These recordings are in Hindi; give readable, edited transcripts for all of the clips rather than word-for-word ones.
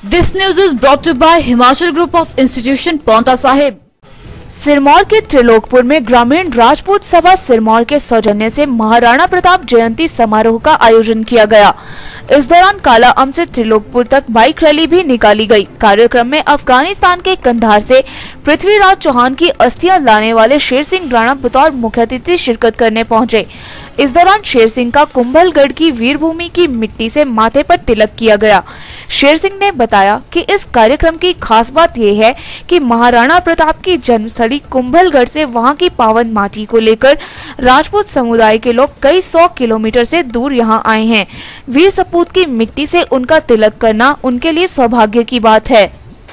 This news is brought to you by Himachal Group of Institution, Paonta Sahib। Sirmaur के त्रिलोकपुर में ग्रामीण राजपूत सभा सिरमौर के सौजन्य से महाराणा प्रताप जयंती समारोह का आयोजन किया गया। इस दौरान काला अम से त्रिलोकपुर तक बाइक रैली भी निकाली गई। कार्यक्रम में अफगानिस्तान के कंधार से पृथ्वीराज चौहान की अस्थियां लाने वाले शेर सिंह राणा बतौर मुख्य अतिथि शिरकत करने पहुंचे। इस दौरान शेर सिंह का कुंभलगढ़ की वीरभूमि की मिट्टी से माथे पर तिलक किया गया। शेर सिंह ने बताया कि इस कार्यक्रम की खास बात यह है कि महाराणा प्रताप की जन्मस्थली कुंभलगढ़ से वहां की पावन माटी को लेकर राजपूत समुदाय के लोग कई 100 किलोमीटर से दूर यहां आए हैं। वीर सपूत की मिट्टी से उनका तिलक करना उनके लिए सौभाग्य की बात है।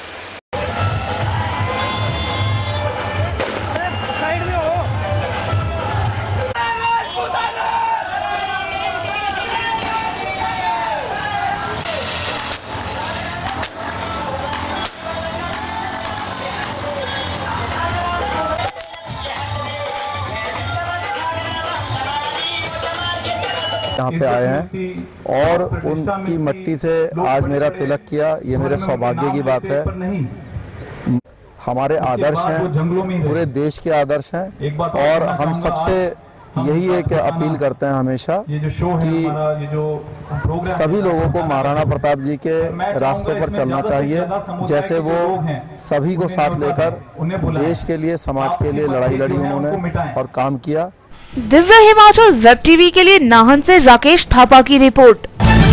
यहाँ पे आए हैं और उनकी मिट्टी से आज मेरा तिलक किया, ये मेरे सौभाग्य की बात है। हमारे आदर्श हैं, पूरे देश के आदर्श हैं और हम सबसे यही एक अपील करते हैं हमेशा कि सभी लोगों को महाराणा प्रताप जी के रास्तों पर चलना चाहिए, जैसे वो सभी को साथ लेकर देश के लिए, समाज के लिए लड़ाई लड़ी उन्होंने और काम किया। दिव्य हिमाचल वेब टीवी के लिए नाहन से राकेश थापा की रिपोर्ट।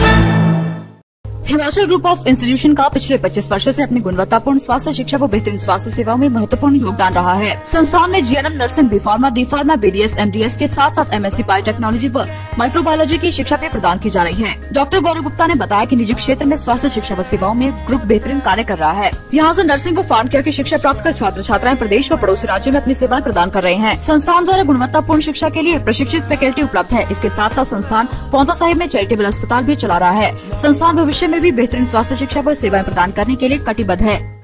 हिमाचल ग्रुप ऑफ इंस्टीट्यूशन का पिछले 25 वर्षों से अपनी गुणवत्तापूर्ण स्वास्थ्य शिक्षा व बेहतरीन स्वास्थ्य सेवाओं में महत्वपूर्ण योगदान रहा है। संस्थान में GNM, nursing, B pharma, D pharma, BDS, MDS के साथ साथ एमएससी बायोटेक्नोलॉजी व माइक्रोबायोलॉजी की शिक्षा भी प्रदान की जा रही है। डॉक्टर गौरव गुप्ता ने बताया कि निजी क्षेत्र में स्वास्थ्य शिक्षा व सेवाओं में ग्रुप बेहतरीन कार्य कर रहा है। यहाँ से नर्सिंग व फार्म केयर की शिक्षा प्राप्त कर छात्र छात्राएं प्रदेश व पड़ोसी राज्यों में अपनी सेवाएं प्रदान कर रहे हैं। संस्थान द्वारा गुणवत्तापूर्ण शिक्षा के लिए प्रशिक्षित फैकल्टी उपलब्ध है। इसके साथ साथ संस्थान पांवटा साहिब में चैरिटेबल अस्पताल भी चला रहा है। संस्थान भविष्य में भी बेहतरीन स्वास्थ्य शिक्षा पर सेवाएं प्रदान करने के लिए कटिबद्ध है।